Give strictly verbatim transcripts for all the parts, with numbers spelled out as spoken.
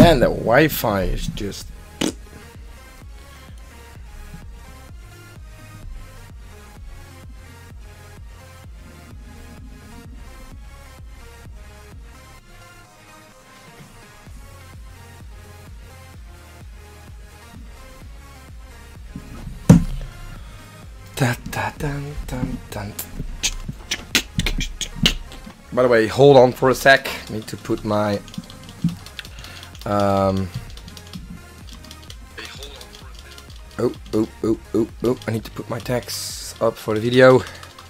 Man, the Wi-Fi is just... Da, da, dun, dun, dun. By the way, hold on for a sec. I need to put my um oh oh oh oh oh I need to put my text up for the video.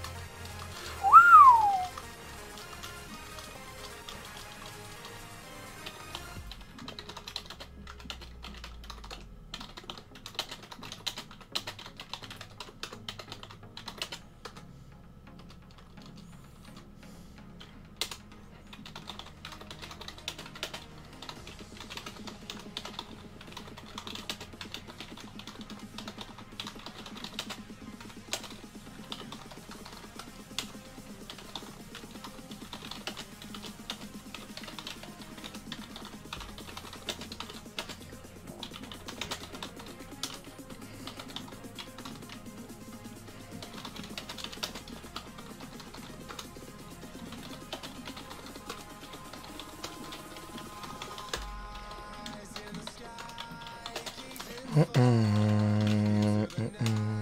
Mm-mm, mm-mm.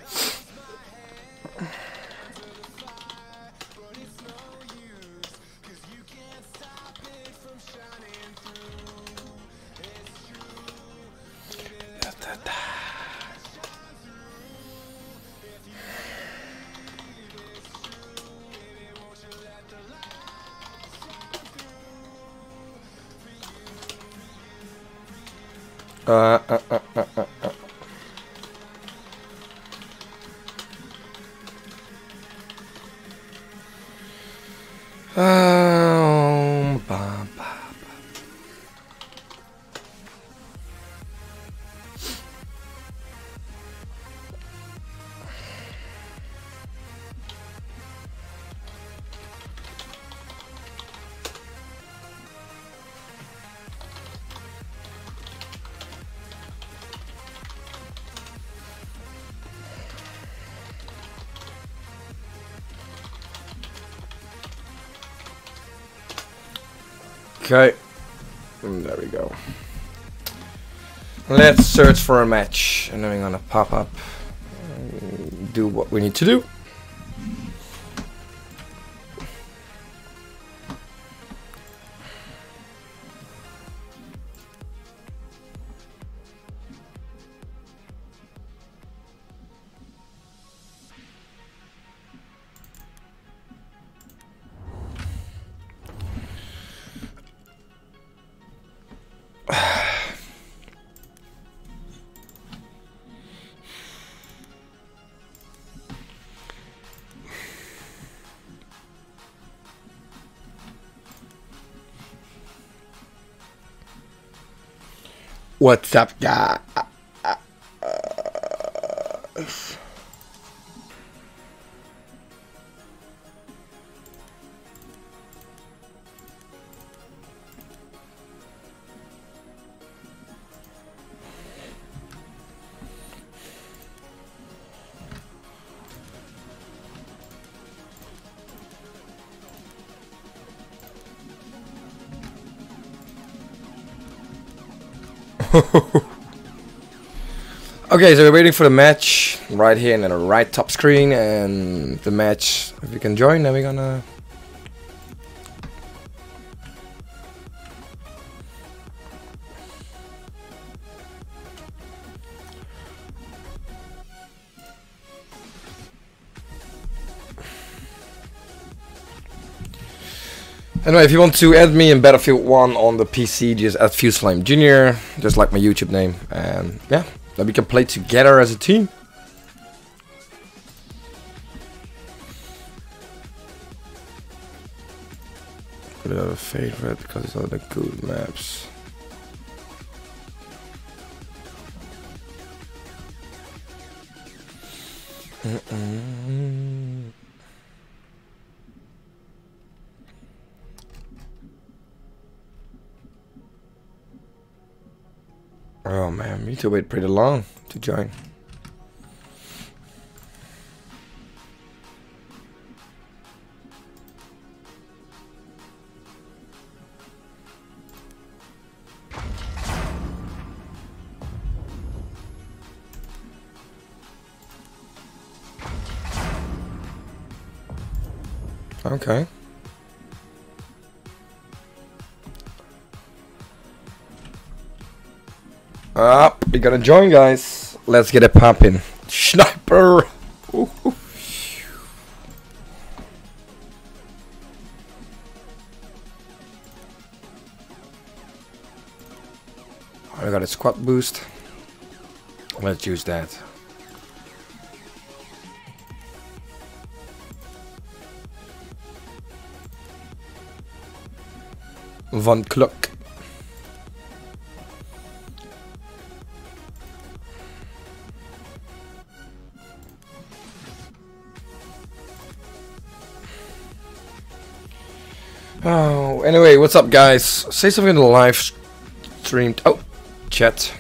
Da, da, da. Uh, uh, uh, uh, uh, uh. Um, ba, ba, ba. Okay, and there we go. Let's search for a match, and then we're gonna pop up, and do what we need to do. What's up, guys? Okay, so we're waiting for the match right here in the right top screen, and the match, if you can join, then we're gonna... Anyway, if you want to add me in Battlefield one on the P C, just add FuseFlame Junior, just like my YouTube name, and yeah, then we can play together as a team. Put it as a favorite because it's all the good maps. Mm-mm. Oh man, we need to wait pretty long to join. Okay. Ah, we gotta join, guys. Let's get it popping. Sniper! Ooh, ooh. I got a squat boost. Let's use that. Von Kluck. Oh, anyway, what's up, guys? Say something in the live stream. Oh, chat.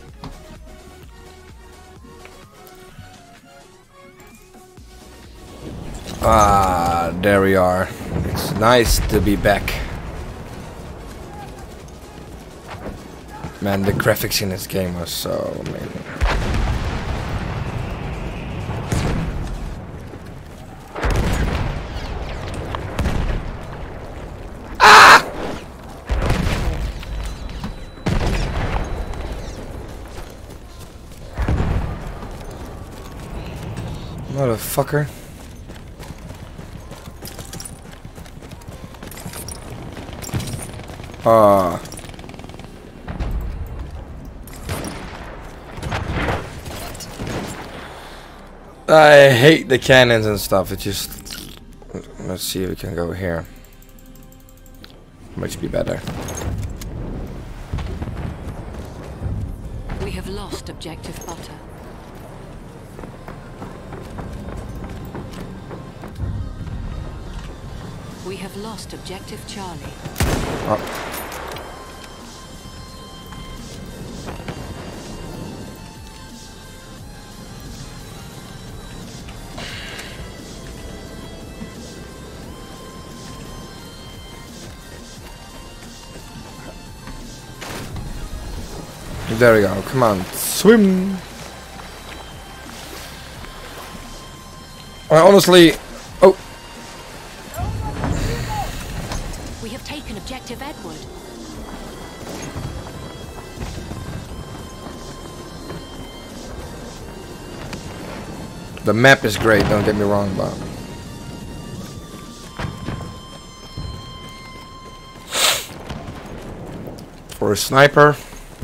Ah, there we are. It's nice to be back. Man, the graphics in this game are so amazing. Ah! Motherfucker. Ah. I hate the cannons and stuff. It just... Let's see if we can go here. Might be better. We have lost objective butter. We have lost objective Charlie. Oh. There we go, come on, swim! I honestly... Oh! We have taken objective Edward. The map is great, don't get me wrong, but... For a sniper...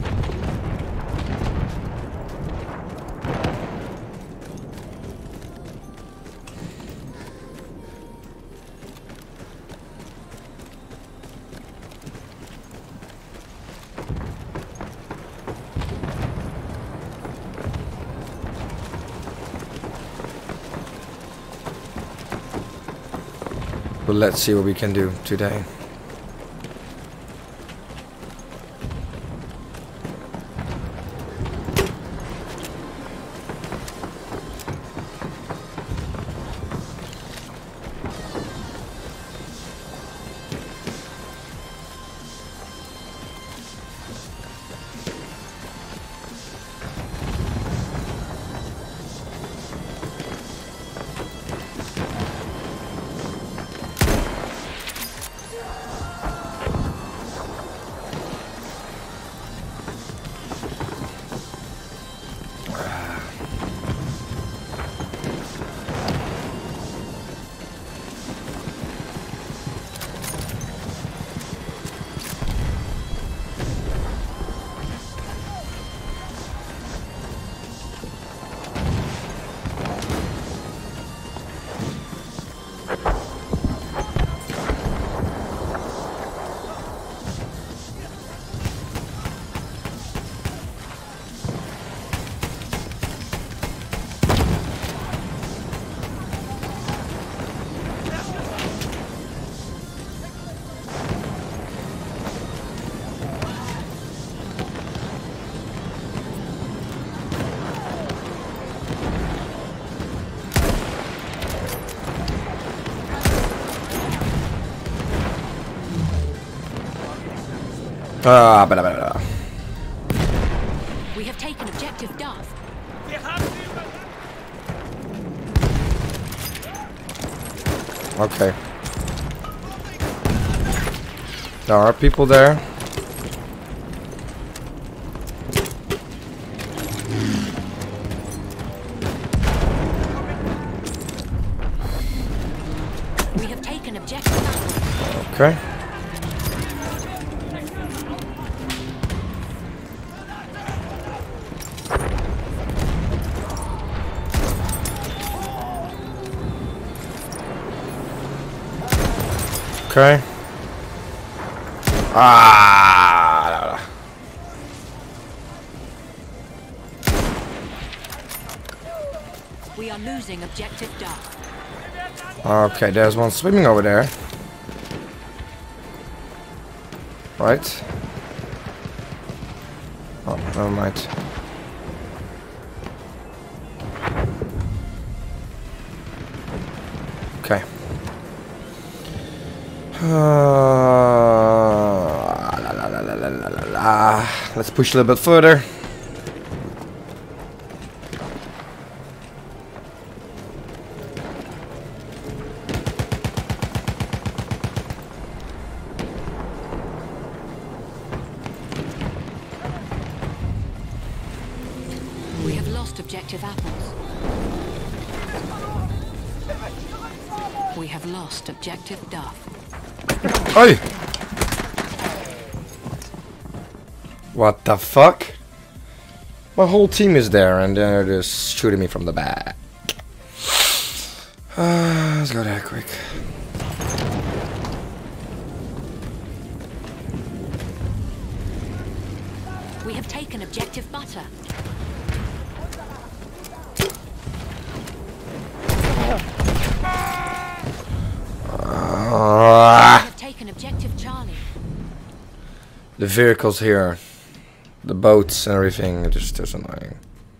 But let's see what we can do today. Ah, blah, blah, blah. We have taken objective Duff. Okay. There are people there. We have taken objective Duff. Okay. Okay. Ah. We are losing objective Duff. Okay, there's one swimming over there. Right. Oh, never mind. Okay. Uh, la, la, la, la, la, la, la. Let's push a little bit further. We have lost objective apples. We have lost objective Duff. Oi! What the fuck? My whole team is there and they're just shooting me from the back. Uh, let's go there quick. We have taken objective Butter. Uh, We have taken objective Charlie. the vehicles here, the boats and everything, it's just, just annoying.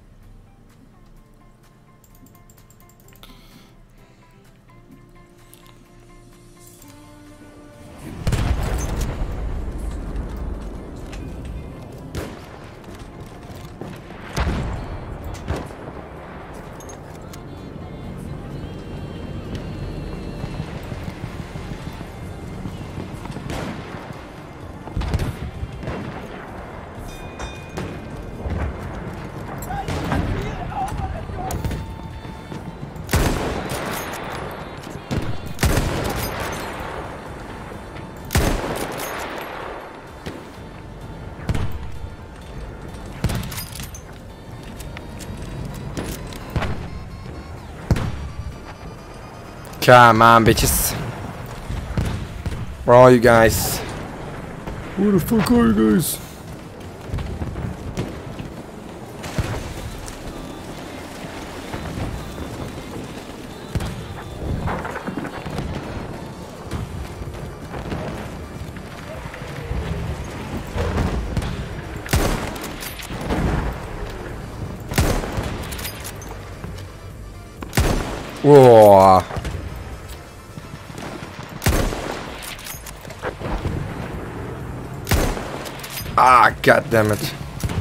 Come on, bitches. Where are you guys? Where the fuck are you guys? Whoa. Ah, god damn it.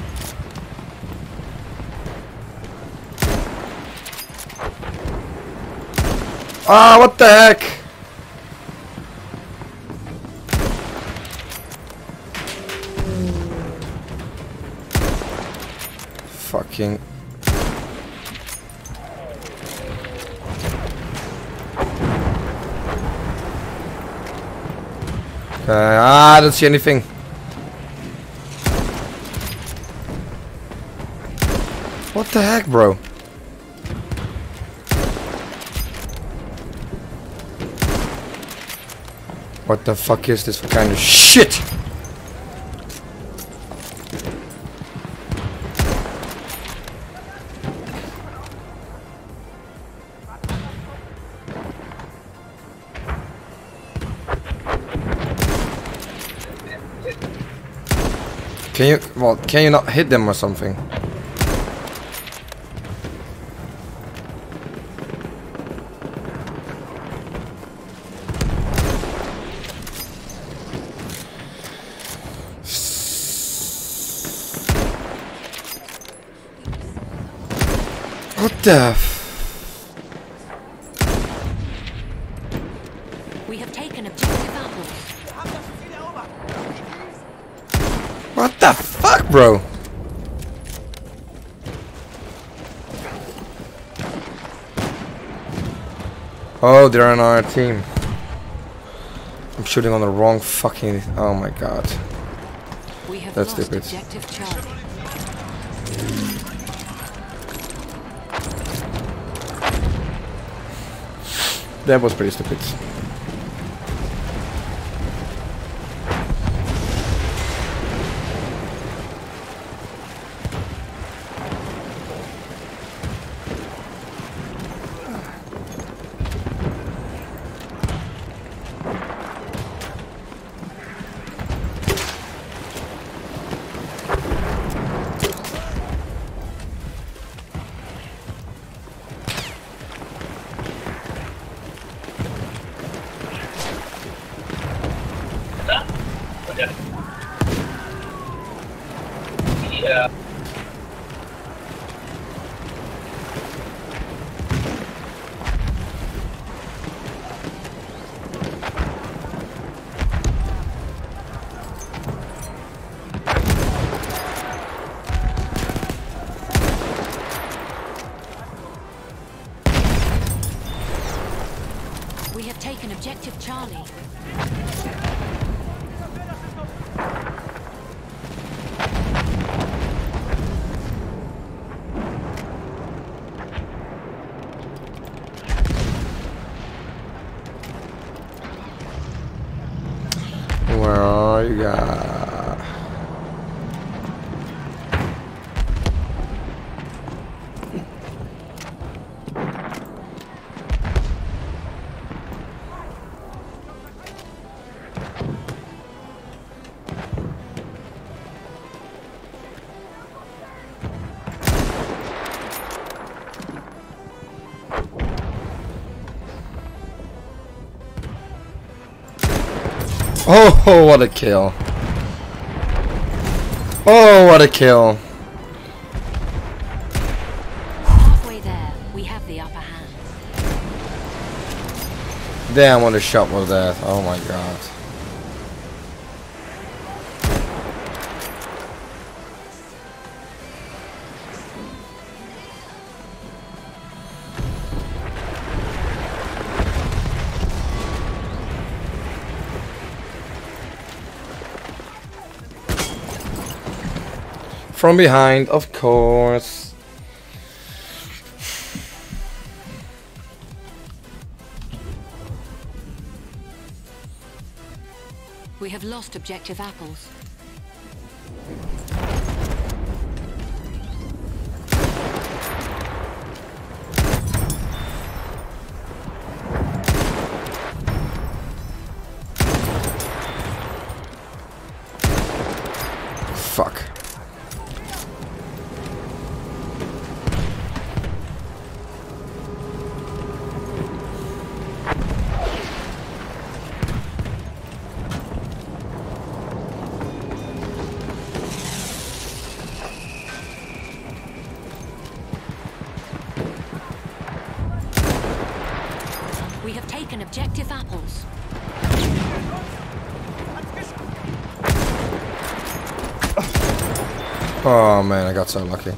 Ah, what the heck? Fucking. Okay, ah, I don't see anything. What the heck, bro? What the fuck is this for kind of shit? Can you, well, can you not hit them or something? the f- We have taken objective apples. What the fuck, bro? Oh, they're on our team. I'm shooting on the wrong fucking... Oh my god. We have That's lost stupid. objective Charlie. That was pretty stupid. Yeah. We have taken objective Charlie. Where are you guys? Oh, what a kill. Oh, what a kill. Halfway there, we have the upper hand. Damn, what a shot was that. Oh my god. From behind, of course. We have lost objective apples. Fuck. We have taken objective apples. Oh man, I got so lucky.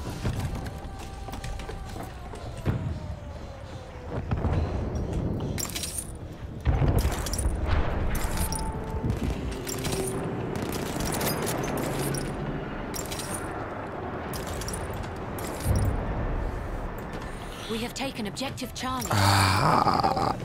We have taken objective Charlie. Ah.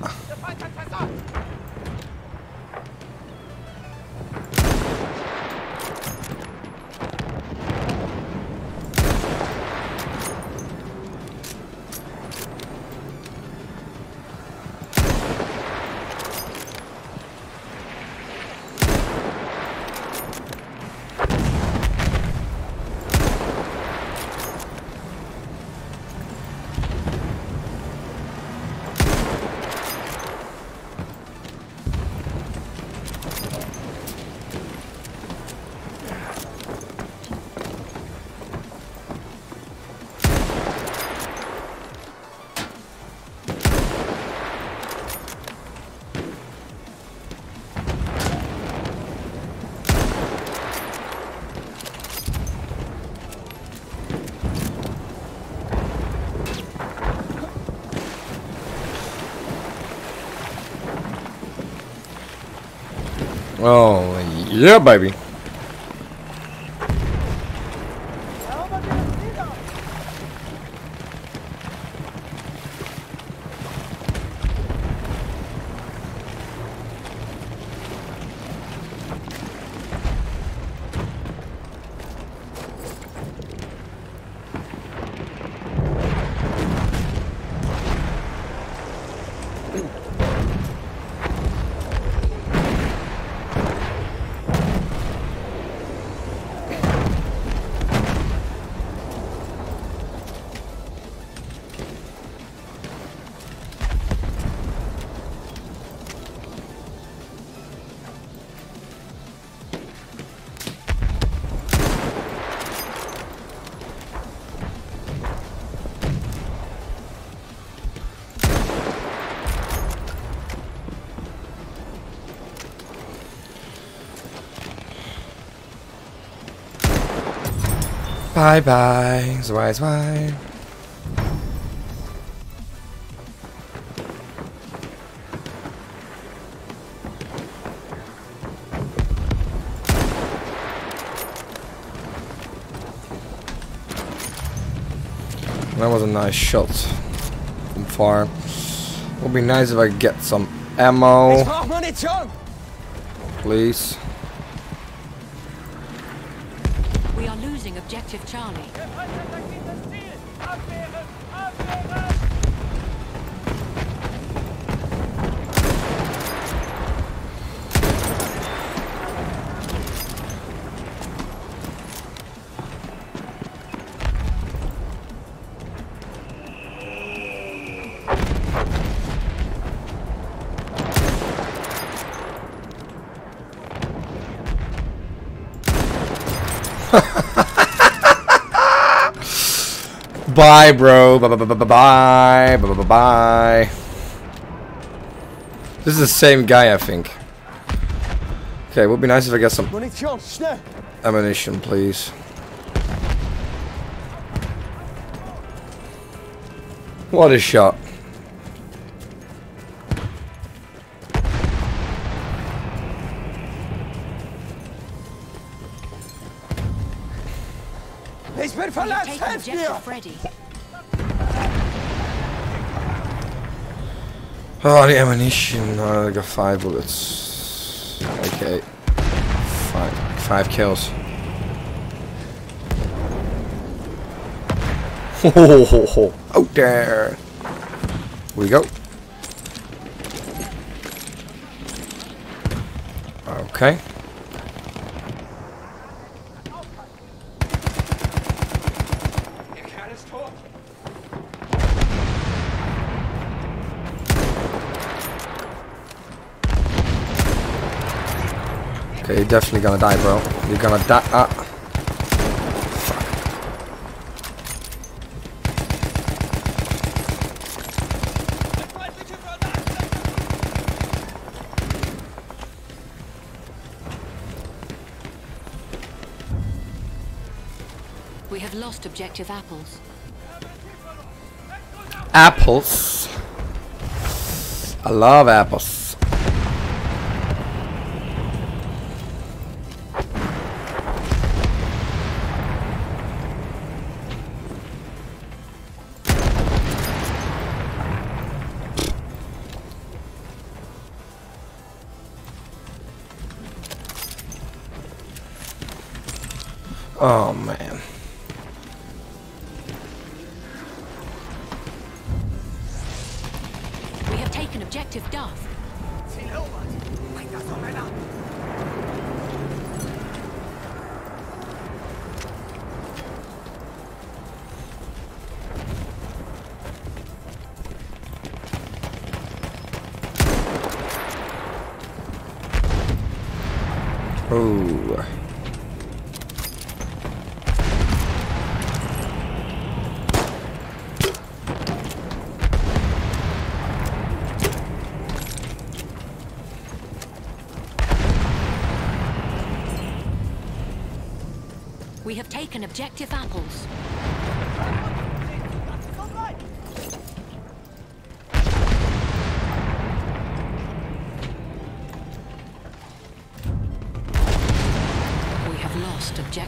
Oh, yeah, baby. Bye bye, zwei, zwei. That was a nice shot from far. Would be nice if I could get some ammo. Please. We are losing objective Charlie. Bye, bro. Bye, bye, bye, bye, bye, bye, bye, bye. This is the same guy, I think. Okay, would be nice if I get some ammunition, please. What a shot. Ich bin verletzt, helft mir! Freddy. Oh, the ammunition. Oh, I got five bullets. Okay. Five. Five kills. Ho ho ho ho. Out there. Here we go. Okay. Okay, you're definitely gonna die, bro. You're gonna die. Ah. Fuck. We have lost objective apples. Apples. I love apples. Oh man. We have taken objective Duff. Oh. We have taken objective apples.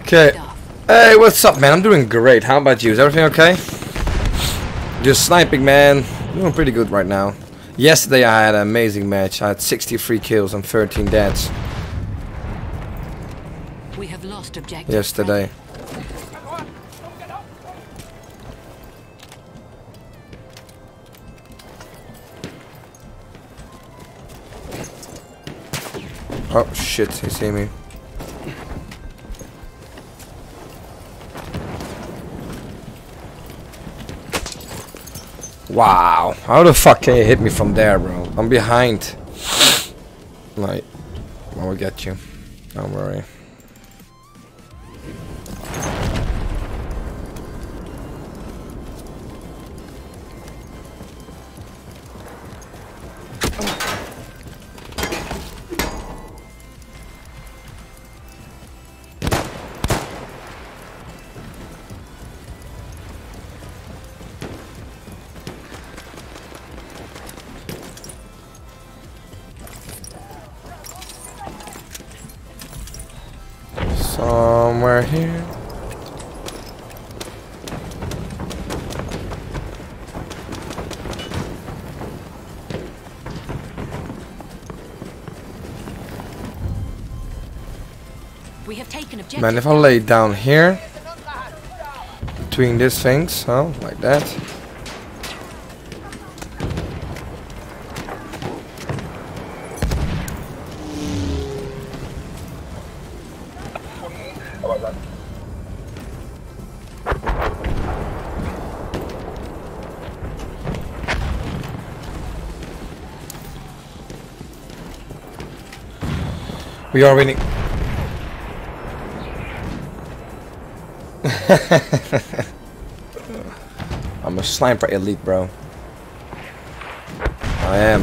Okay. Hey, what's up, man? I'm doing great. How about you? Is everything okay? Just sniping, man. Doing pretty good right now. Yesterday I had an amazing match. I had sixty-three kills and thirteen deaths. We have lost objective. Yesterday. Oh shit, he see me. Wow, how the fuck can you hit me from there, bro? I'm behind. Right, I will get you. Don't worry. Somewhere here. We have taken objective. Man, if I lay down here between these things, oh, like that. We are winning. I'm a sniper elite, bro. I am.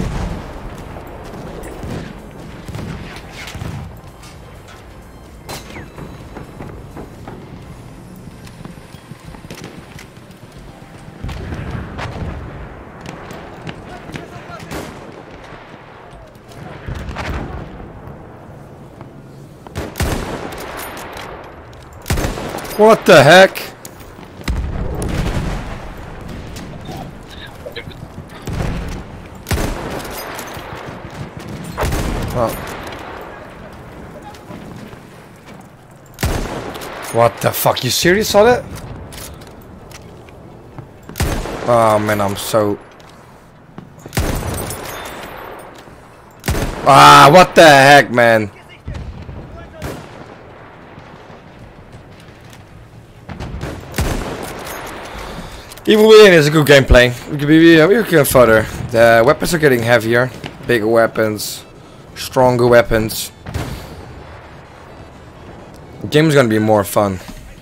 What the heck? Oh. What the fuck? You serious on it? Oh man, I'm so... Ah, what the heck, man? Evil Within is a good gameplay. We could be we can go further. The weapons are getting heavier, bigger weapons, stronger weapons. The game is gonna be more fun.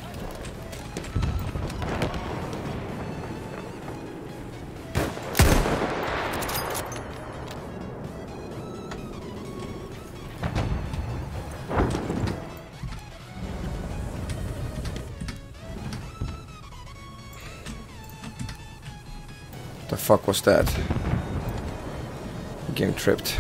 The fuck was that? The game tripped.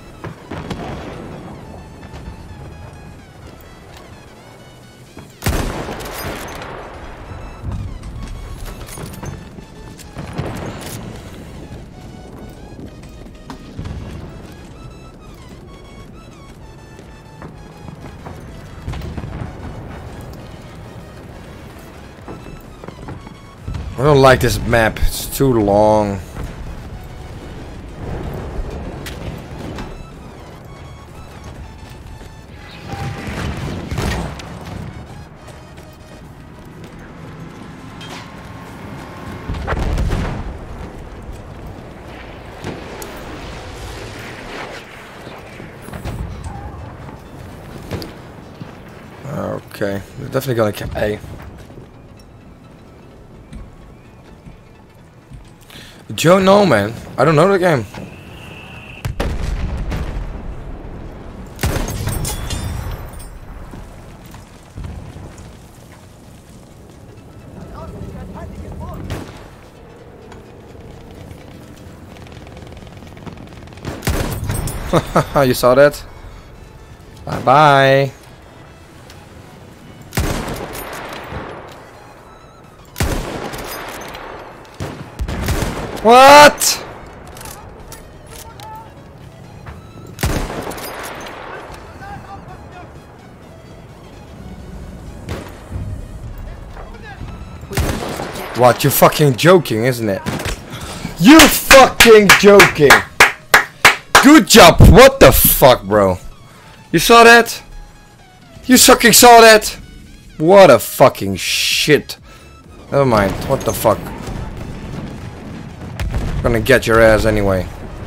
I don't like this map, it's too long. Okay, we're definitely gonna cap A. Joe, no man, I don't know the game. You saw that? Bye bye. What? What? You're fucking joking, isn't it? You fucking joking. Good job. What the fuck, bro? You saw that? You fucking saw that? What a fucking shit. Never mind. What the fuck? I'm gonna get your ass anyway.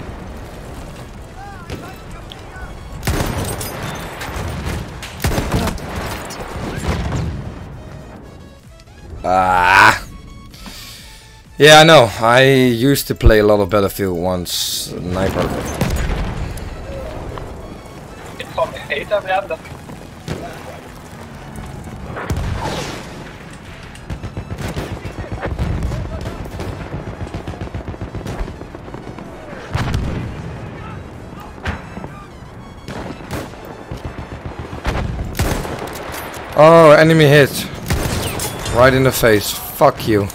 Ah. Yeah, I know. I used to play a lot of Battlefield once. Sniper. Ik van heet hem, ja. Dat... Oh, enemy hit. Right in the face. Fuck you.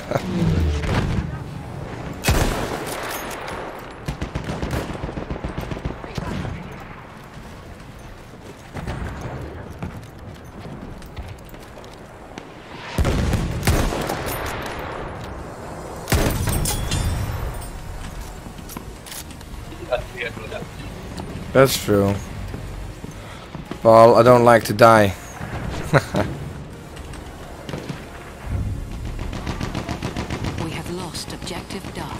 That's true. Well, I don't like to die. We have lost objective Duff.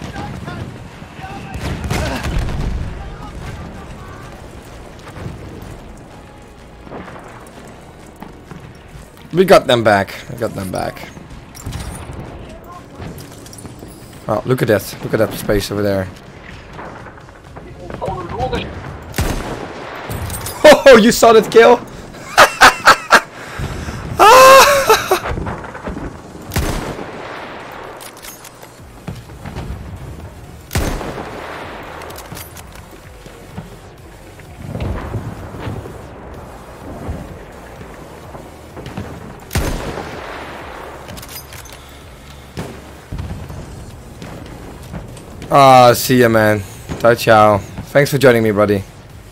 We got them back. We got them back. Oh, look at that. Look at that space over there. Oh, you saw that kill? Ah, see ya, man. Ciao, ciao. Thanks for joining me, buddy.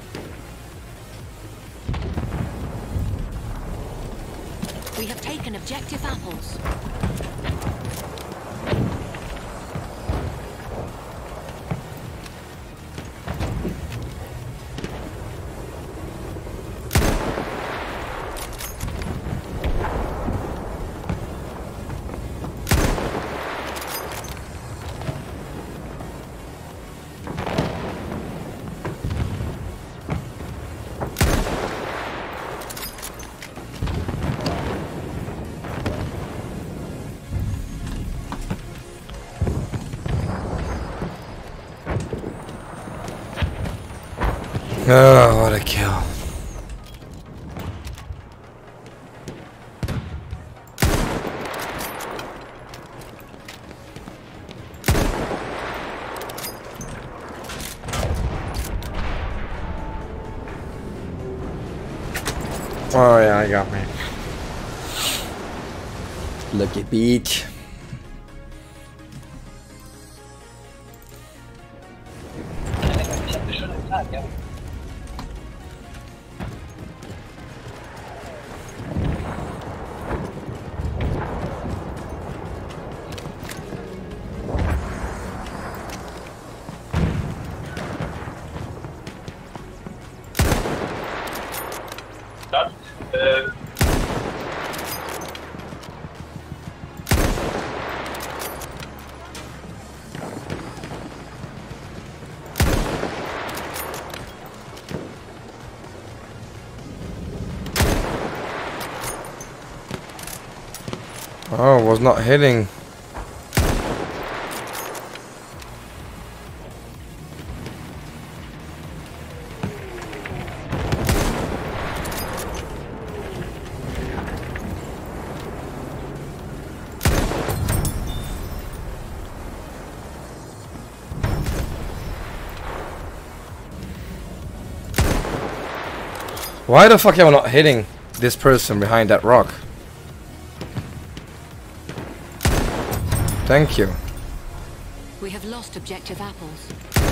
We have taken objective apples. Oh, what a kill. Oh yeah, I got me. Lucky beach. Uh, Oh, was not hitting. Why the fuck am I not hitting this person behind that rock? Thank you. We We have lost objective apples.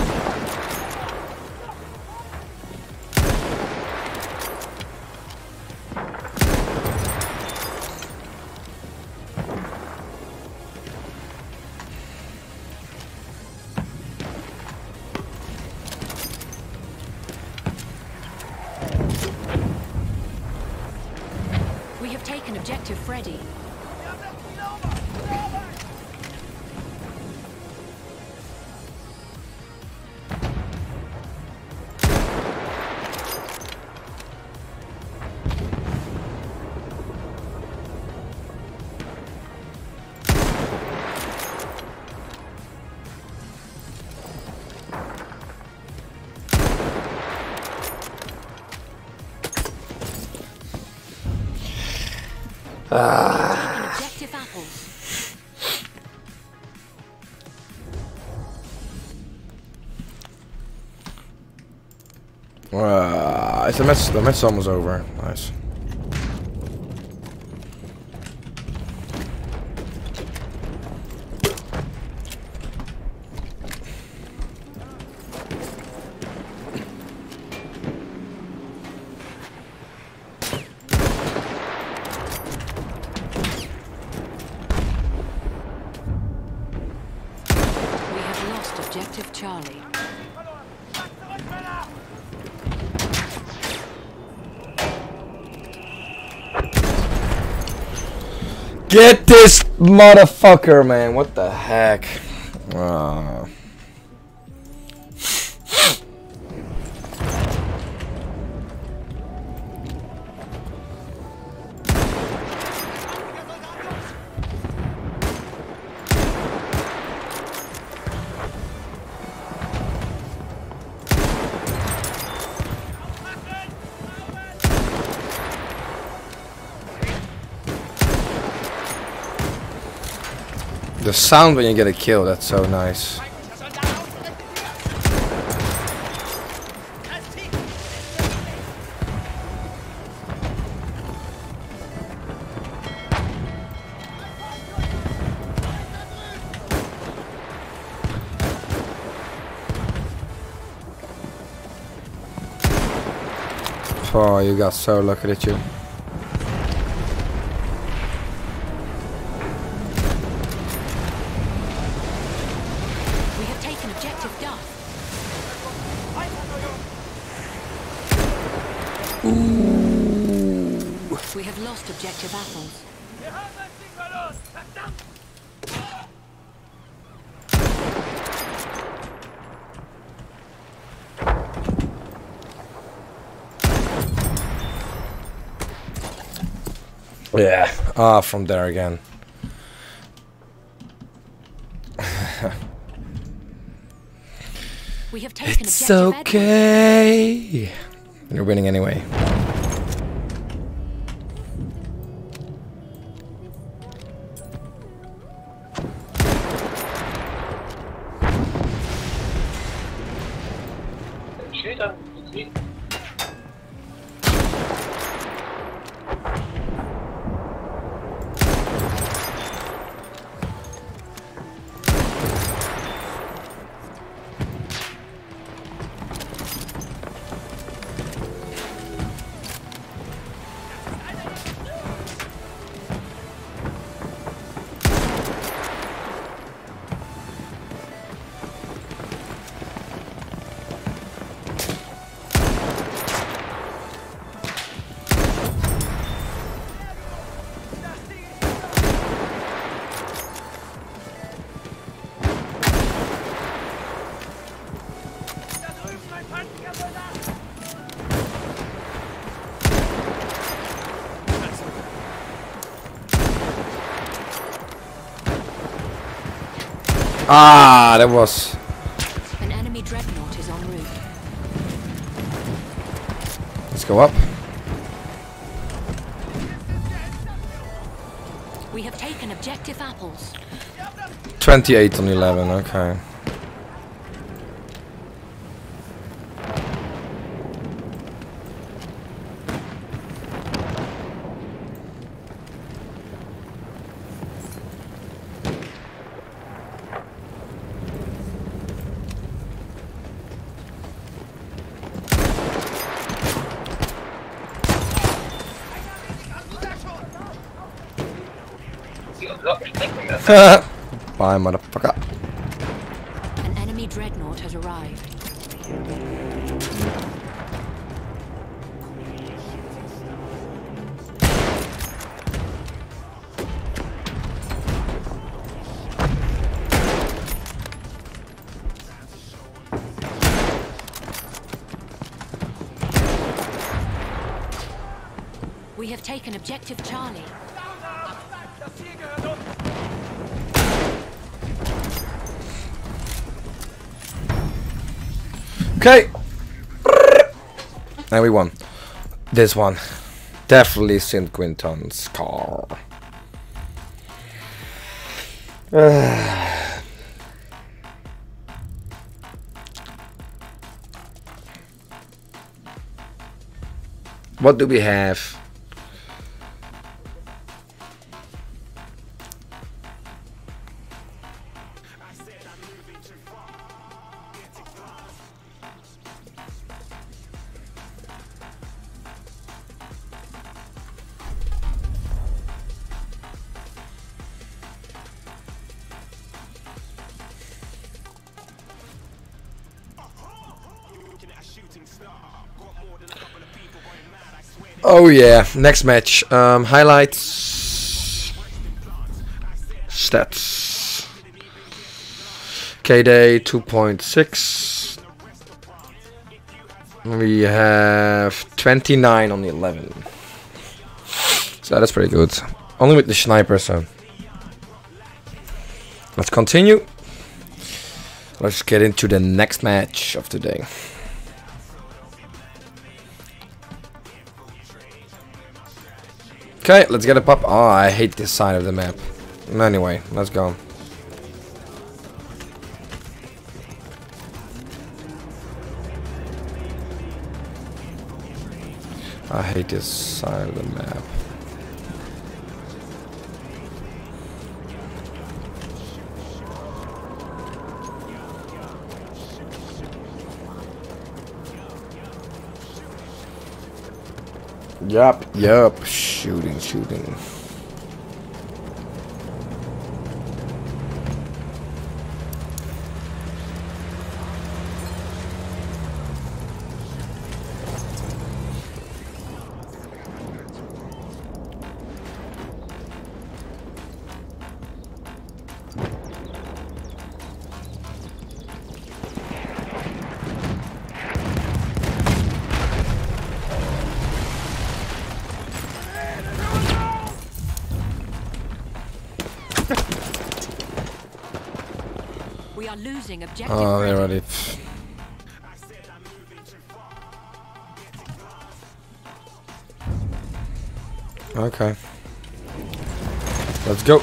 We have taken objective Freddy. Ah. Objective apples. Uh, it's the match. The match is almost over. Nice. We have lost objective Charlie. Get this motherfucker, man. What the heck? Uh. The sound when you get a kill, that's so nice. Oh, you got so lucky at you. We have lost objective apples. Yeah. Ah, from there again. We have taken It's objective okay. You're winning anyway. Shoot him. Ah, that was. An enemy dreadnought is en route. Let's go up. We have taken objective apples. twenty-eight on eleven, okay. Bye, motherfucker. An enemy dreadnought has arrived. We have taken objective Charlie. Okay. And we won. This one. Definitely Saint Quinton's car. What do we have? Oh yeah, next match. Um, highlights, stats. K-Day two point six. We have twenty-nine on the eleven. So that's pretty good. Only with the sniper, so. Let's continue. Let's get into the next match of the day. Okay, let's get a pop. Oh, I hate this side of the map. Anyway, let's go. I hate this side of the map. Yup, yup, shooting, shooting. We are losing objective. Oh, they're ready. Okay. Let's go.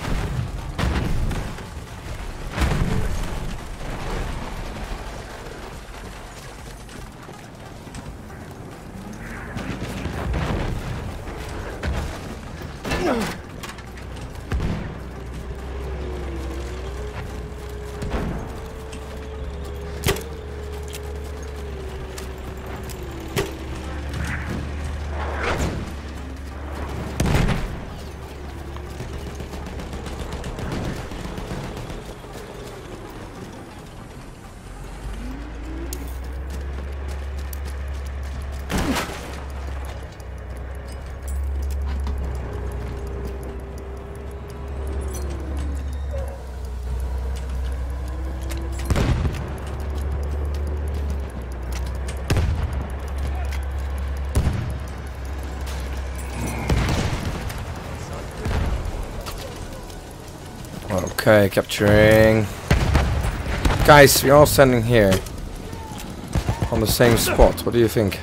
Okay, capturing. Guys, we're all standing here on the same spot. What do you think?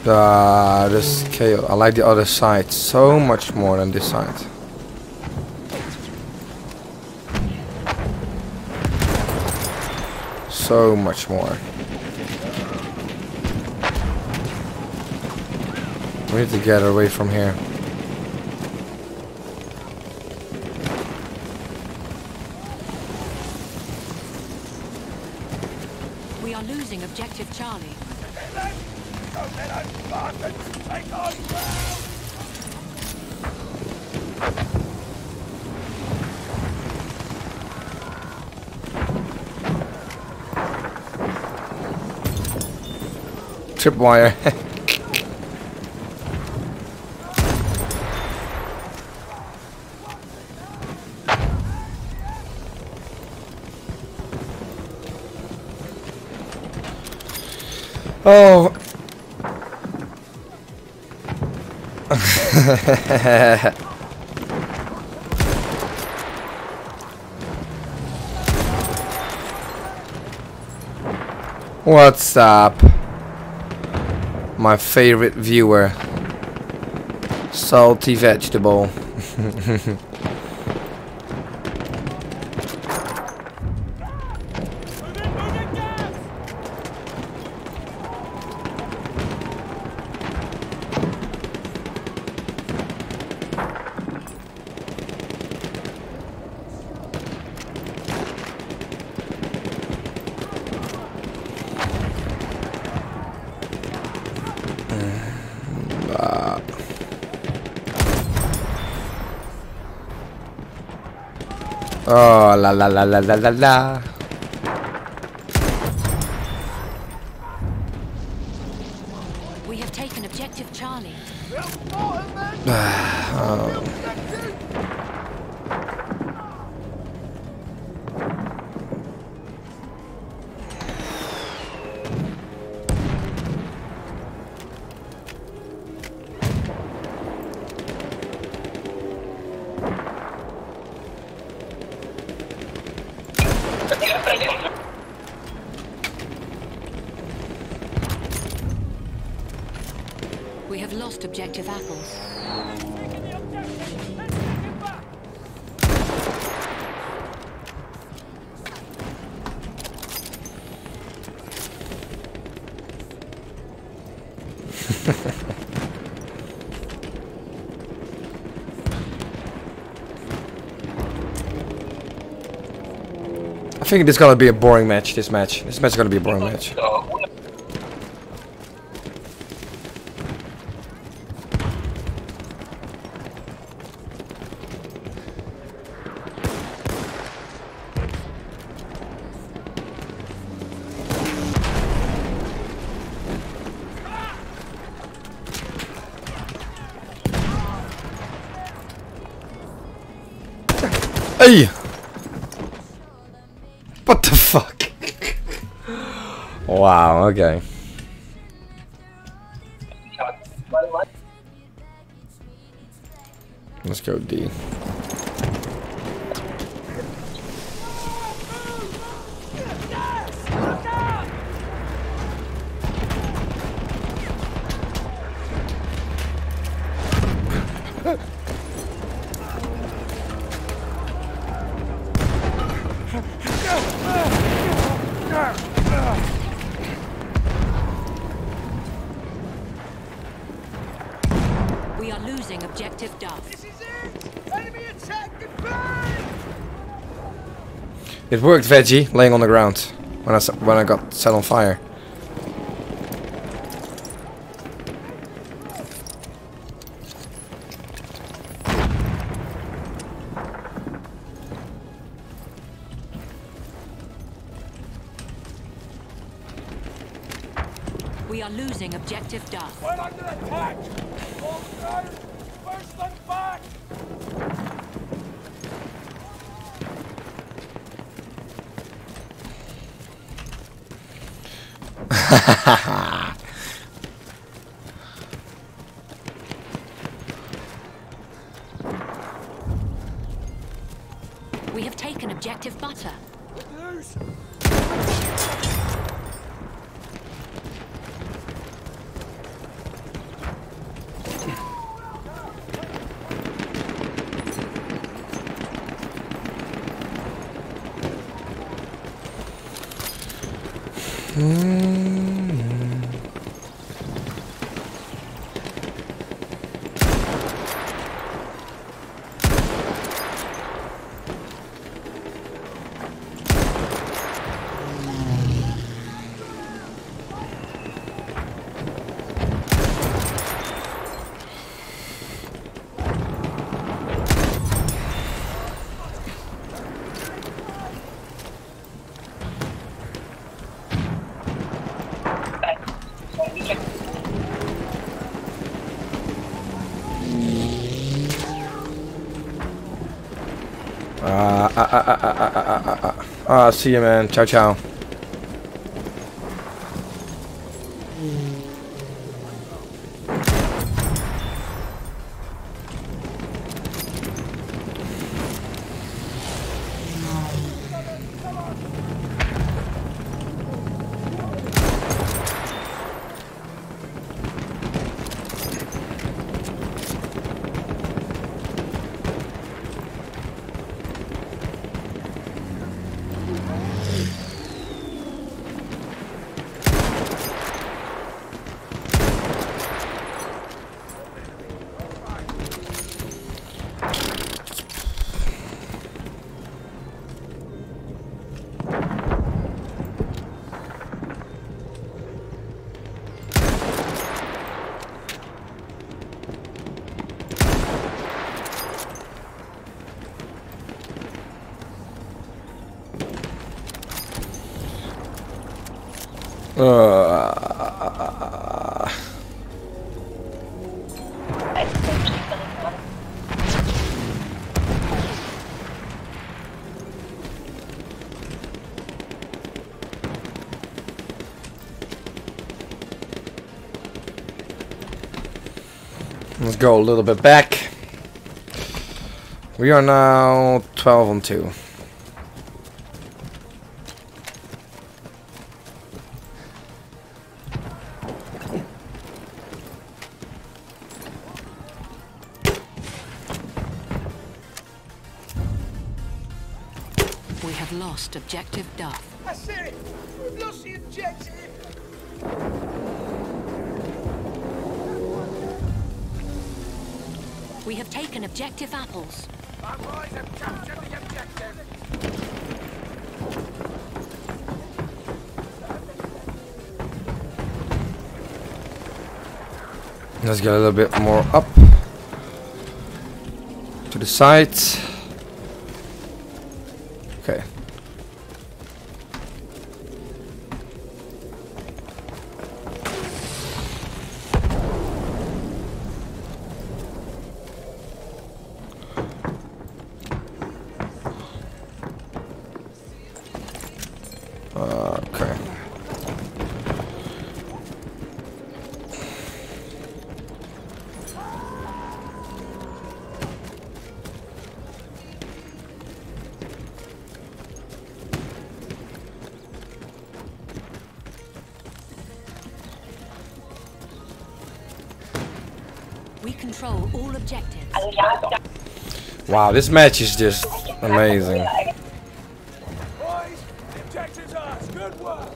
Ah, this chaos. I like the other side so much more than this side. So much more. We need to get away from here. We are losing objective Charlie. Tripwire. Oh. What's up? My favorite viewer. Salty vegetable. Oh, la la la la la la la. We have taken objective Charlie. Oh. We have lost objective apples. I think this is gonna be a boring match. This match. This match is gonna be a boring match. Hey! What the fuck? Wow, okay. Let's go D. We are losing objective Duff. This is it! Enemy attack confirmed! It worked, Veggie, laying on the ground when I s- when I got set on fire. We are losing objective Duff. We're under attack! All down! First them back! We have taken objective Butter. News! Ah, ah, ah, ah, ah, ah, ah, ah. Ah, see you, man. Ciao, ciao. Uh, let's go a little bit back. We are now twelve on two. We have lost objective Duff. That's it! We've lost the objective! We have taken objective apples. Our boys have captured the objective! Let's get a little bit more up to the side. Okay. Okay. We control all objectives. Wow, this match is just amazing. Boys, the objective's ours! Good work!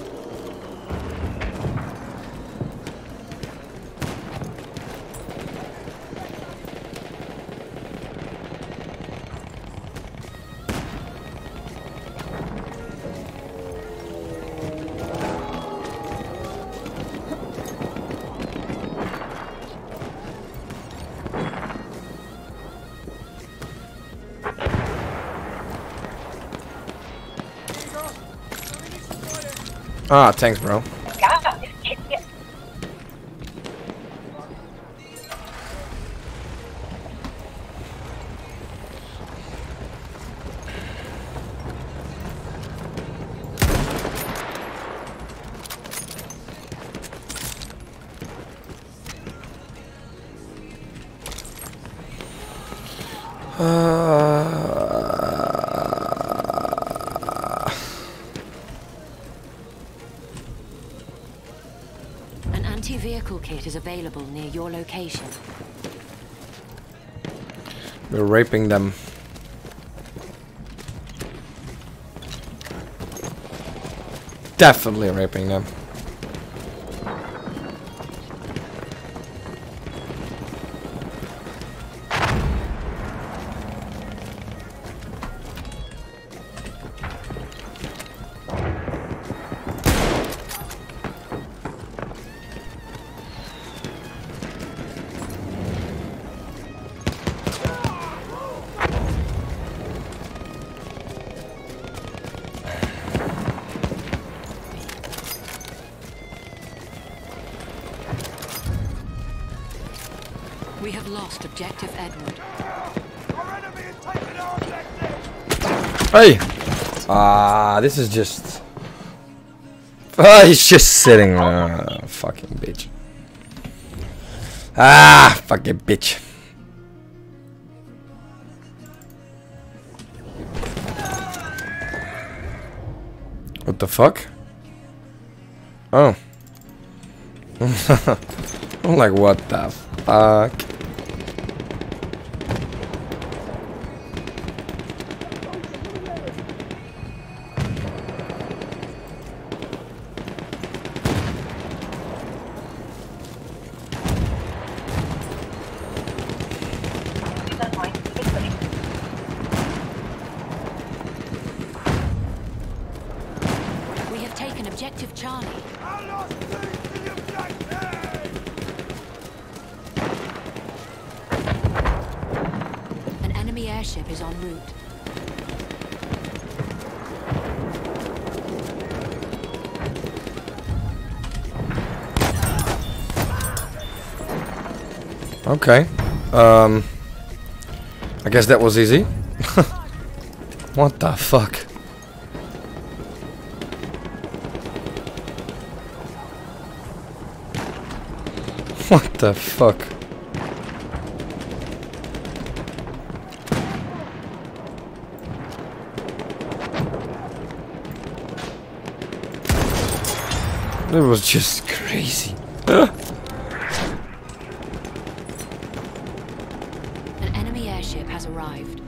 Ah, thanks, bro. Uh, An anti-vehicle kit is available near your location. we're raping them. definitely raping them. We have lost objective Edward. Our enemy is taking our objective! Hey! Ah, this is just... Ah, he's just sitting there. Ah, fucking bitch. Ah, fucking bitch. What the fuck? Oh. I'm like, what the fuck? We have taken objective Charlie. Our lost team to the objective! An enemy airship is en route. Okay. Um. I guess that was easy. What the fuck? What the fuck? It was just crazy. An enemy airship has arrived.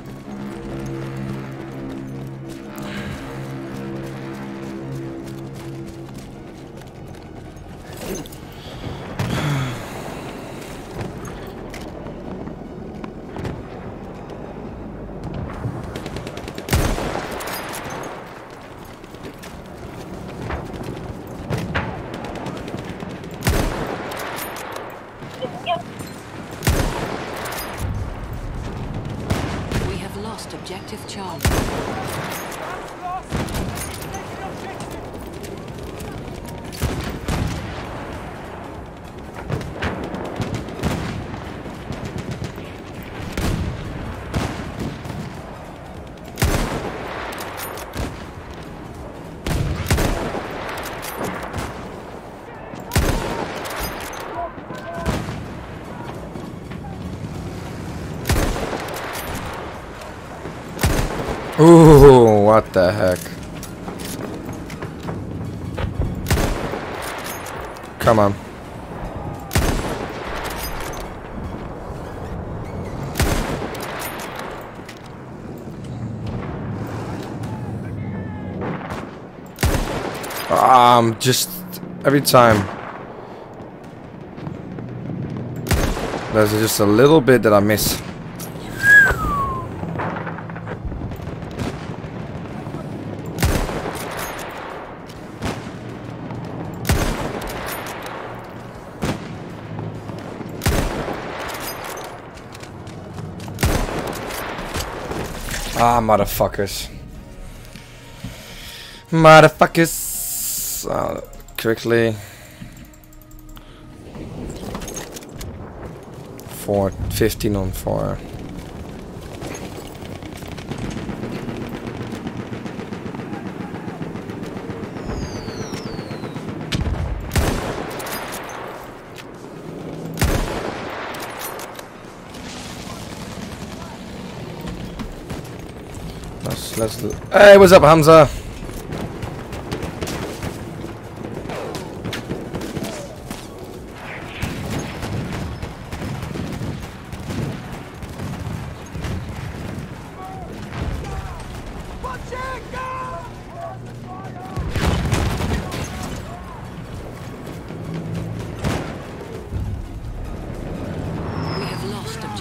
We have lost objective Charlie. Lost! Taking objective! Ooh, what the heck? Come on. Um, just every time there's just a little bit that I miss. Ah, motherfuckers. Motherfuckers. Uh, quickly. Four, fifteen on four. Let's, let's, hey, what's up, Hamza?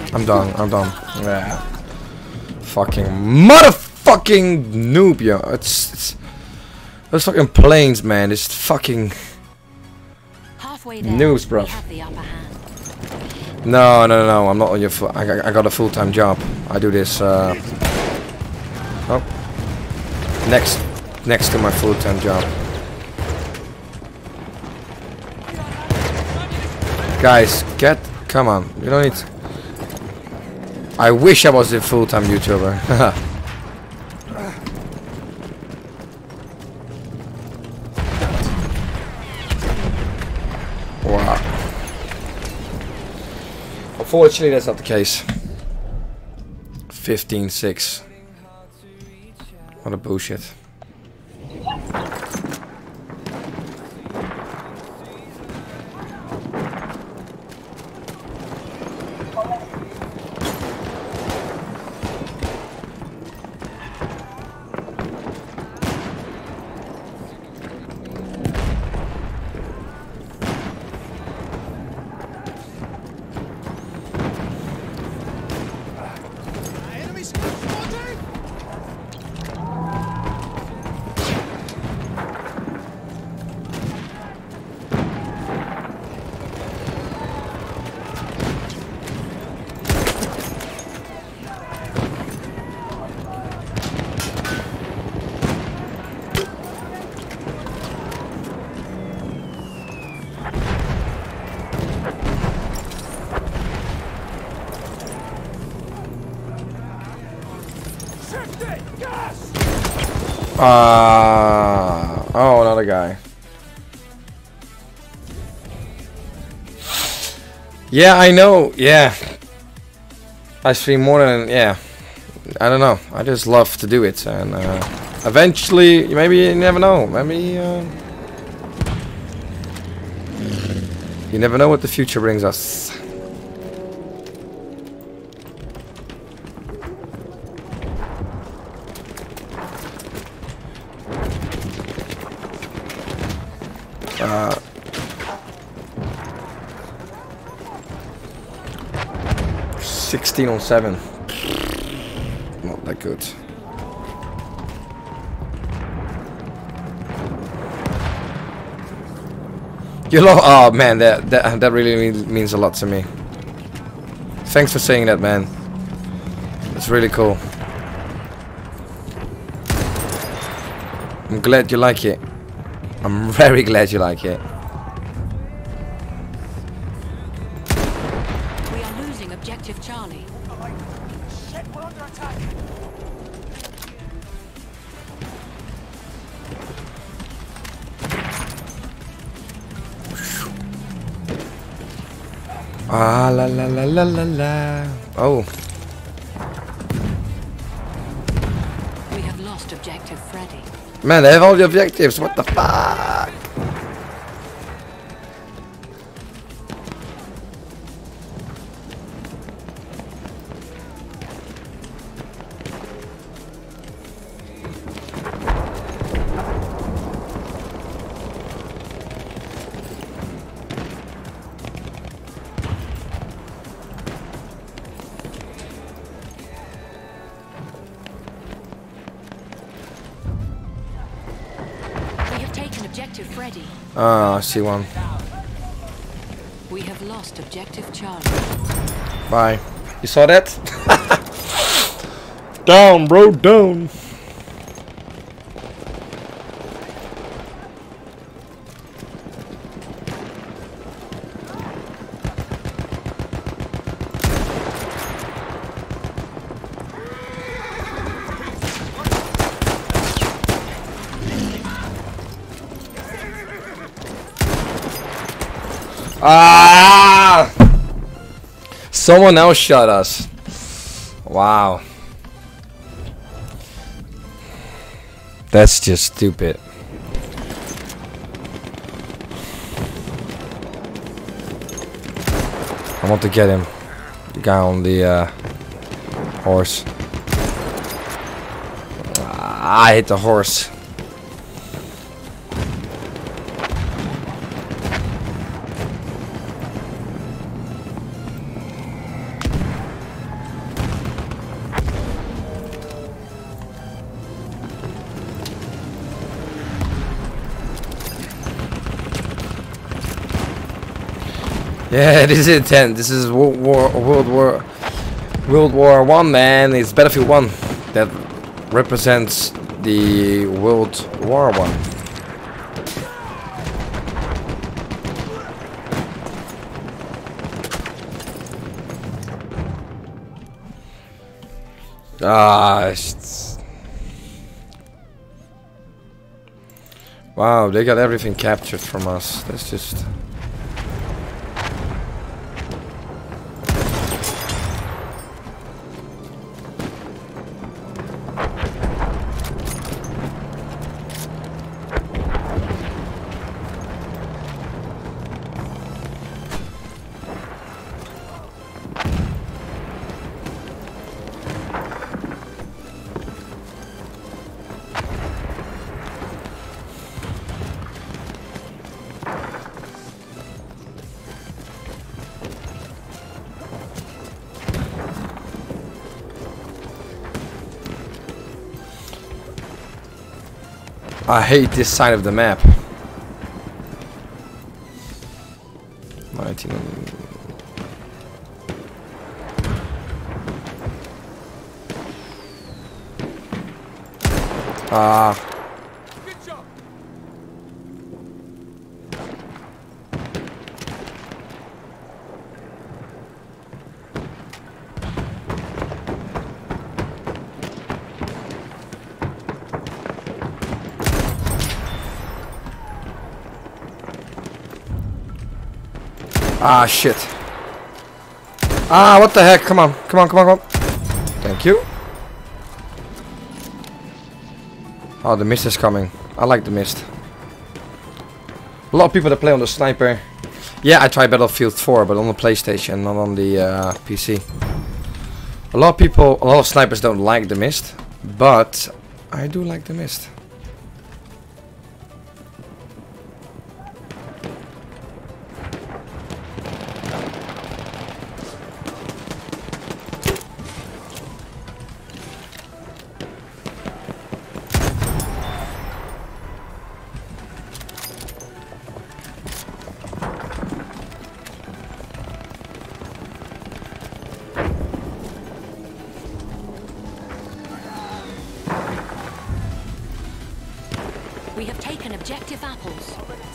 I'm done. I'm done. Yeah. Fucking motherfucking noob, yo. It's, it's those fucking planes, man. It's fucking Halfway there, noobs, bro. we have the upper hand. No, no, no. I'm not on your. Fu I, got- I got a full-time job. I do this. Uh, oh, next, next to my full-time job. Guys, get. Come on. You don't need. I wish I was a full-time YouTuber. Wow. Unfortunately, that's not the case. fifteen six. What a bullshit. Ah, uh, oh, another guy. Yeah, I know. Yeah, I stream more than yeah. I don't know. I just love to do it, and uh, eventually, maybe you never know. Maybe uh, you never know what the future brings us. Uh, sixteen on seven. Not that good. You love. Oh man, that that that really mean, means a lot to me. Thanks for saying that, man. It's really cool. I'm glad you like it. I'm very glad you like it. We are losing objective Charlie. Shit, we're under attack. Ah la la la la la la. Oh. We have lost objective Freddy. Man, they have all the objectives. What the fuck? Objective Freddy. Ah, I see one. We have lost objective Charlie. Bye. You saw that? Down, bro, down. Ah! Someone else shot us. Wow. That's just stupid. I want to get him. The guy on the uh, horse. Ah, I hit the horse. Yeah, this is intense. This is World War, World War, World War One, man. It's Battlefield One that represents the World War One. Ah, it's... Wow, they got everything captured from us. That's just... I hate this side of the map. nineteen. Ah. Good job. Ah, shit. Ah, what the heck? Come on, come on, come on, come on. Thank you. Oh, the mist is coming. I like the mist. A lot of people that play on the sniper. Yeah, I tried Battlefield four, but on the PlayStation, not on the uh, P C. A lot of people, a lot of snipers don't like the mist, but I do like the mist. We have taken objective apples.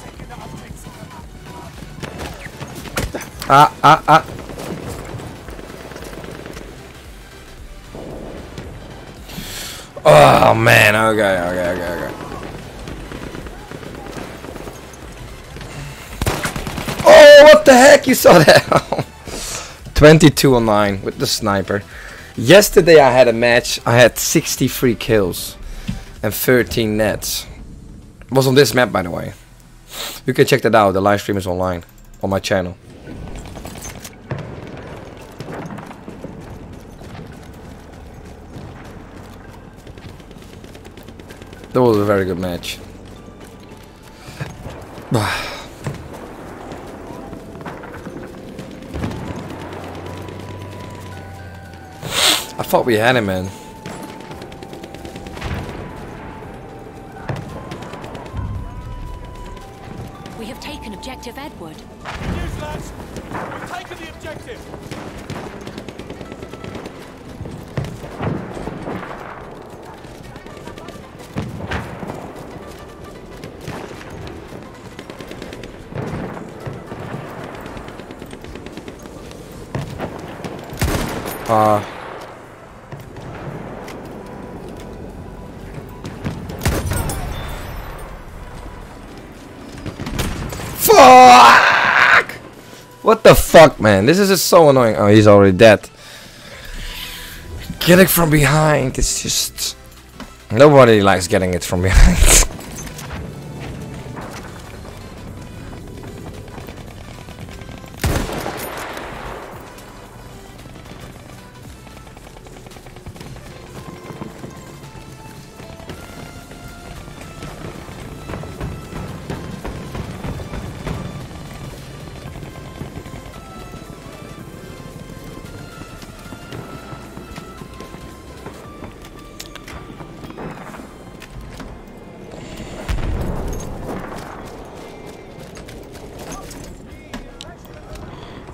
Ah, ah, ah. Oh man, okay, okay, okay, okay. Oh, what the heck? You saw that? twenty-two on nine with the sniper. Yesterday I had a match. I had sixty-three kills and thirteen nets. It was on this map, by the way. You can check that out. The live stream is online on my channel. That was a very good match. I thought we had him, man. We have taken objective Edward. News, lads. We've taken the objective. Uh Fuck! What the fuck, man? This is just so annoying. Oh, he's already dead. Getting from behind, it's just... Nobody likes getting it from behind.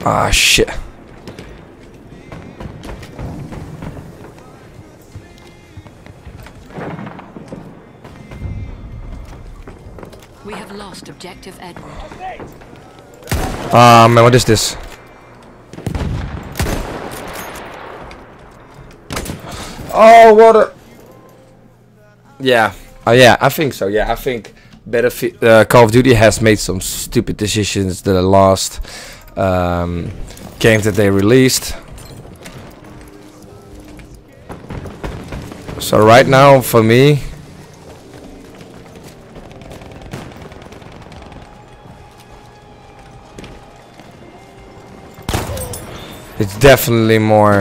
Ah, shit. We have lost objective Edward. Ah, man, what is this? Oh, what a... Yeah. Oh, yeah, I think so. Yeah, I think Battlefield, uh, Call of Duty has made some stupid decisions the last um, games that they released. So right now, for me, it's definitely more.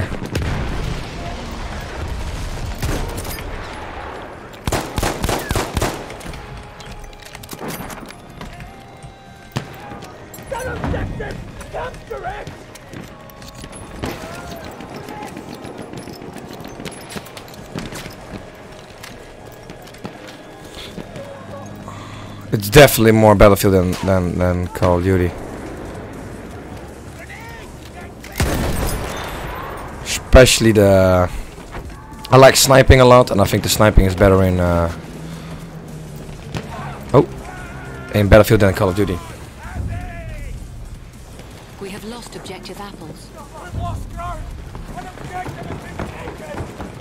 It's definitely more Battlefield than than than Call of Duty. Especially the. I like sniping a lot, and I think the sniping is better in. Uh, oh, in Battlefield than Call of Duty. We have lost objective apples. We've lost ground. An objective has been taken.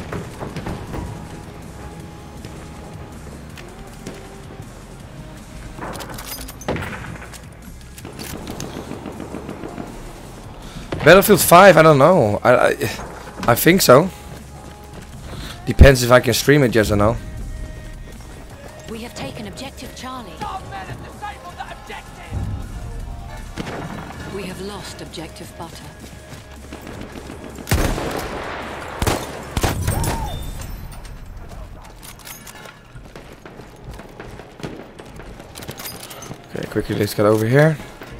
Battlefield five, I don't know. I, I I think so. Depends if I can stream it, yes or no. We have taken objective Charlie. Our men have disabled that objective. We have lost objective Butter. Okay, quickly let's get over here.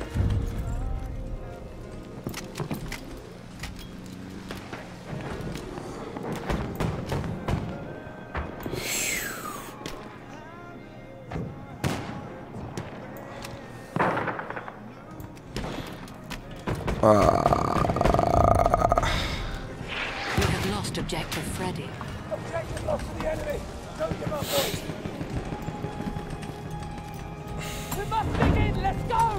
Uh, We have lost objective Freddy. Objective lost to the enemy. Don't give up, boys. We must dig in. Let's go.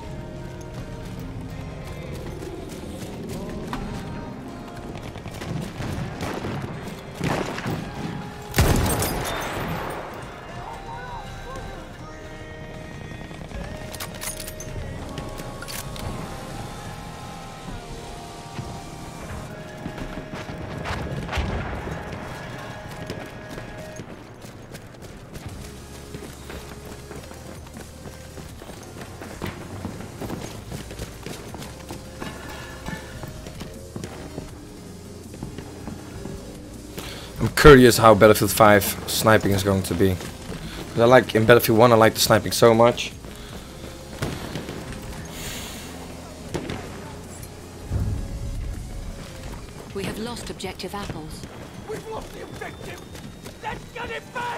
I'm curious how Battlefield five sniping is going to be. 'Cause I like in Battlefield one, I like the sniping so much. We have lost objective apples. We've lost the objective. Let's get it back.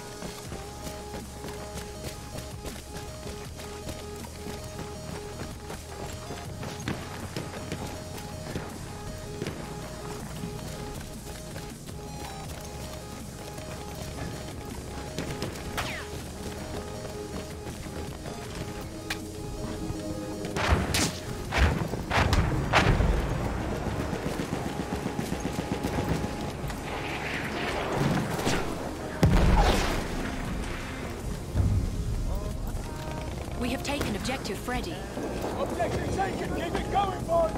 We have taken objective Freddy. Objective taken. Keep it going, boys.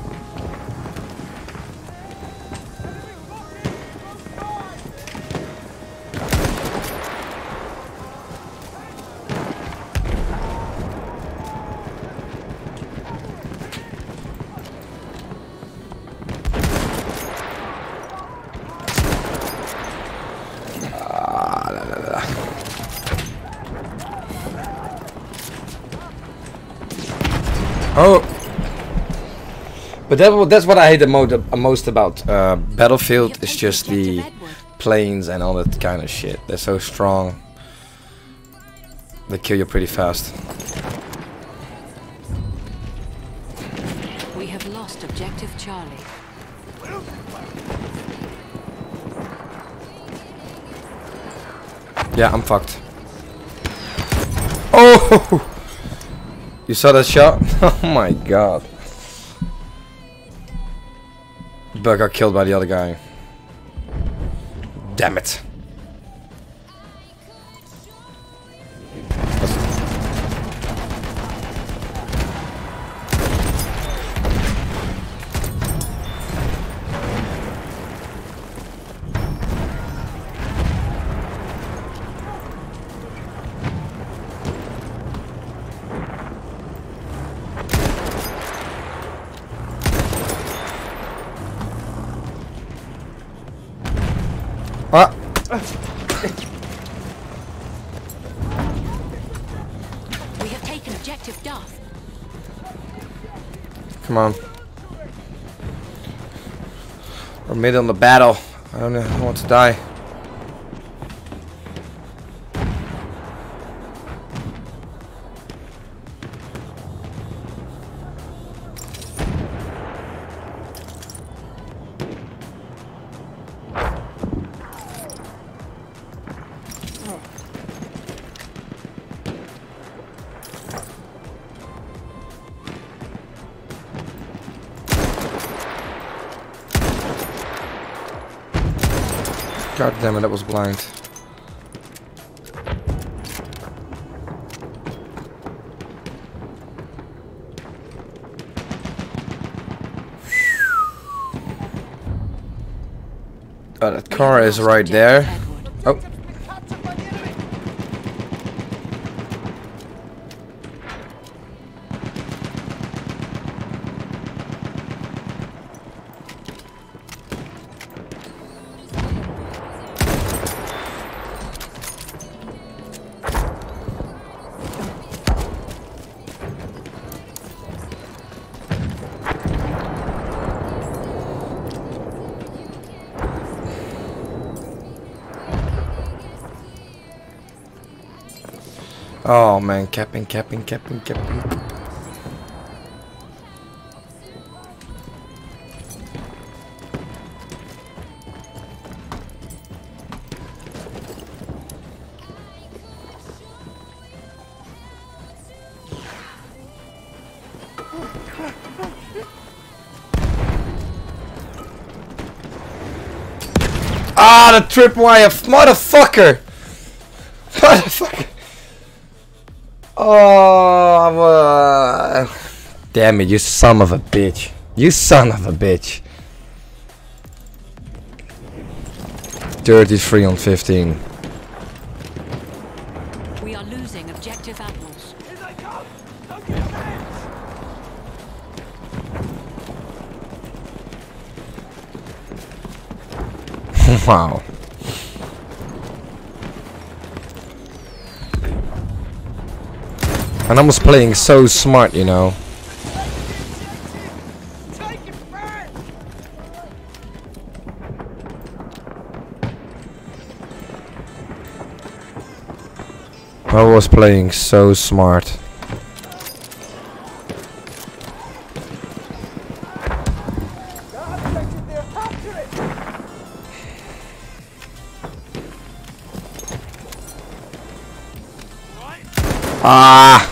Oh, but that, that's what I hate the mo uh, most about uh, Battlefield. It's just the planes and all that kind of shit. They're so strong. They kill you pretty fast. We have lost objective Charlie. Yeah, I'm fucked. Oh! You saw that shot? Oh my god. But I got killed by the other guy. Damn it. Ah. We have taken objective Duff. Come on. We're mid on the battle. I don't know who wants to die. God damn it, that was blind. Oh, that car is right there. Oh. Oh man, capping, capping, capping, capping. Ah, the tripwire, motherfucker! Motherfucker! Oh, uh, damn it, you son of a bitch. You son of a bitch. thirty-three on fifteen. We are losing objective apples. Here they come! Don't get your hands! Wow. And I was playing so smart, you know. Take it back! I was playing so smart. Ah!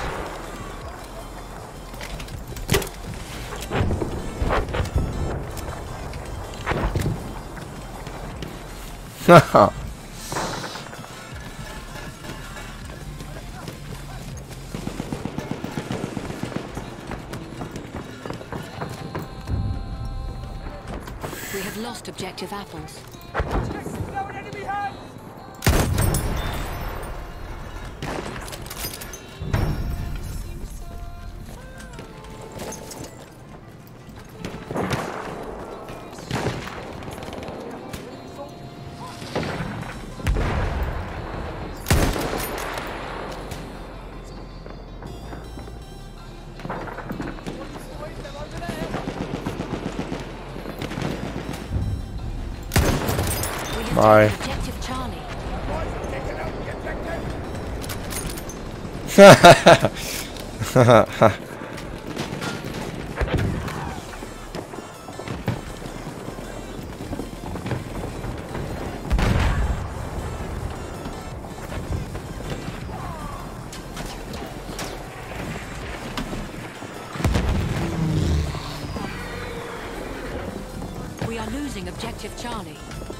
Haha. We have lost objective apples. No enemy hands! Bye. Objective Charlie. are losing objective Charlie.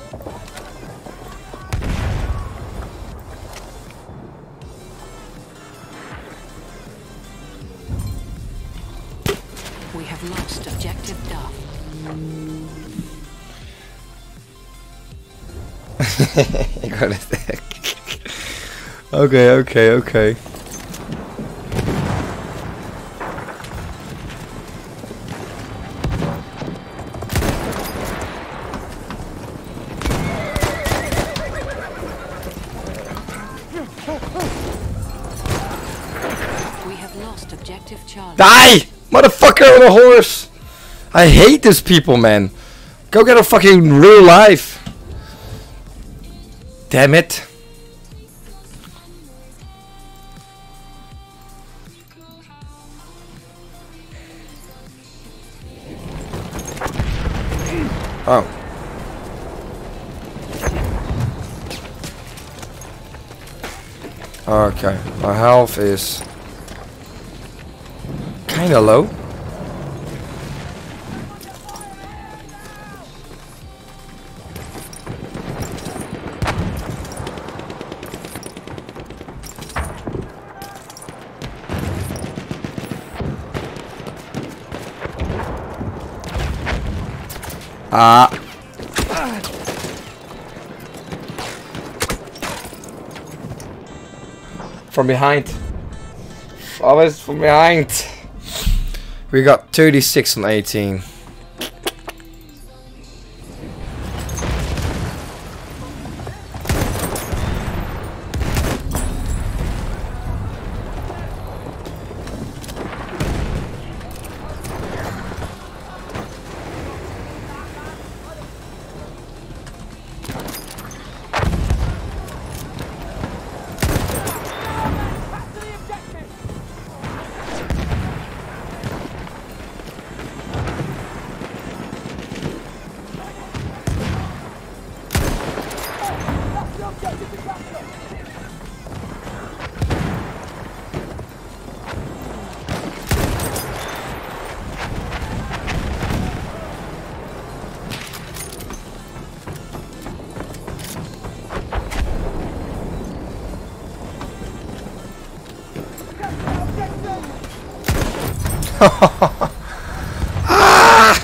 We have lost objective Duff. You got it there. Okay, okay, okay. We have lost objective Charlie. Die! Motherfucker on a horse! I hate these people, man. Go get a fucking real life. Damn it. Oh. Okay, my health is kinda low. Ah. From behind. Always from behind. We got thirty-six on eighteen. Ah!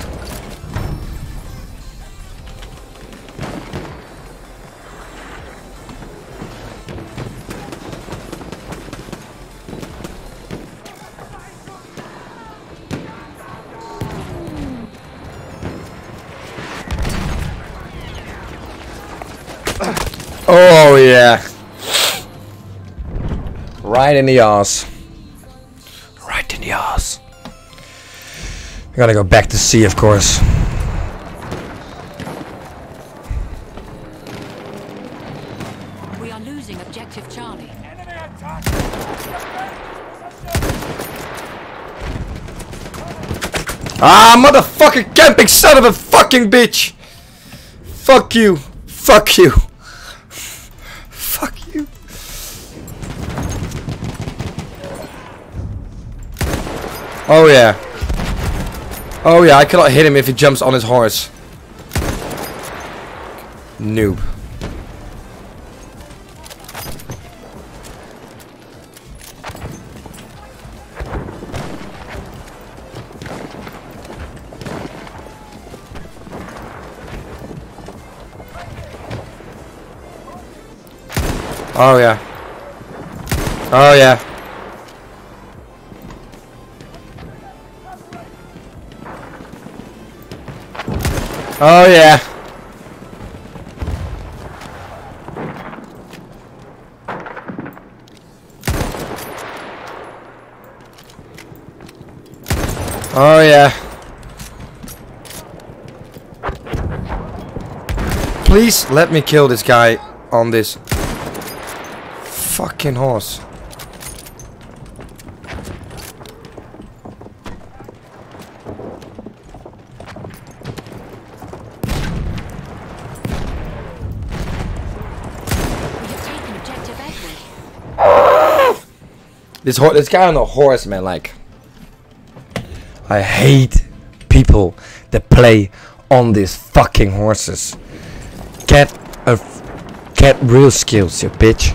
Oh yeah. Right in the arse. Right in the arse. We gotta go back to sea, of course. We are losing objective Charlie. Enemy attack! Ah, motherfucker, camping son of a fucking bitch! Fuck you. Fuck you. Fuck you. Oh yeah. Oh yeah, I cannot hit him if he jumps on his horse. Noob. Oh yeah. Oh yeah. Oh yeah. Oh yeah. Please let me kill this guy on this fucking horse. This horse, this guy on the horse, man, like, I hate people that play on these fucking horses. Get a get real skills, you bitch.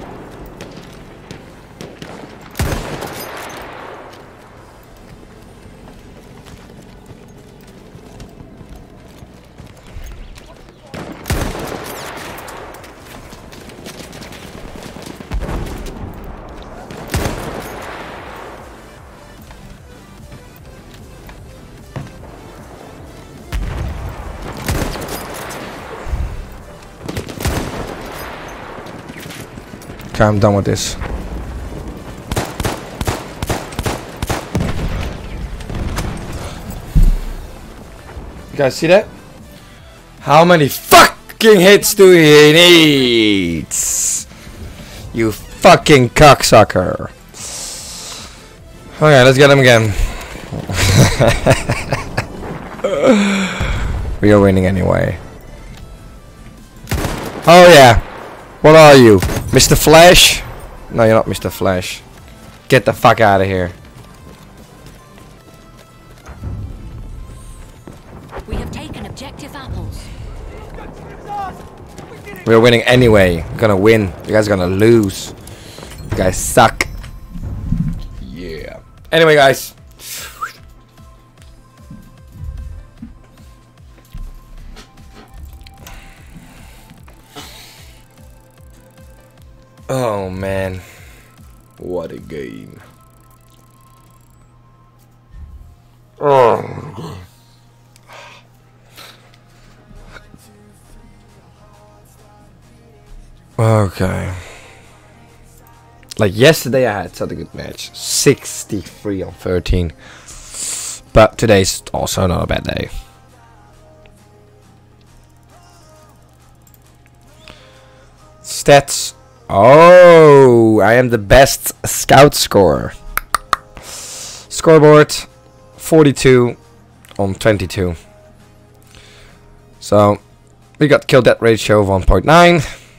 Okay, I'm done with this. You guys see that? How many fucking hits do he need? You fucking cocksucker. Okay, let's get him again. We are winning anyway. Oh yeah. What are you? Mister Flash? No, you're not Mister Flash. Get the fuck out of here. We have taken objective apples. We're winning anyway. We're gonna win. You guys are gonna lose. You guys suck. Yeah. Anyway, guys. Oh man, what a game. Oh. Okay. Like yesterday I had such a good match. sixty-three on thirteen. But today's also not a bad day. Stats. Oh, I am the best scout scorer. Scoreboard forty-two on twenty-two. So we got kill death ratio of one point nine.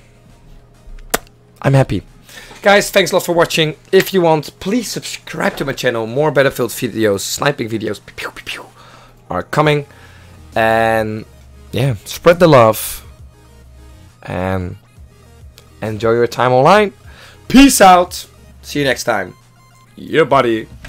I'm happy. Guys, thanks a lot for watching. If you want, please subscribe to my channel. More Battlefield videos, sniping videos pew, pew, pew, are coming. And yeah, spread the love. And enjoy your time online. Peace out. See you next time. Yeah, buddy.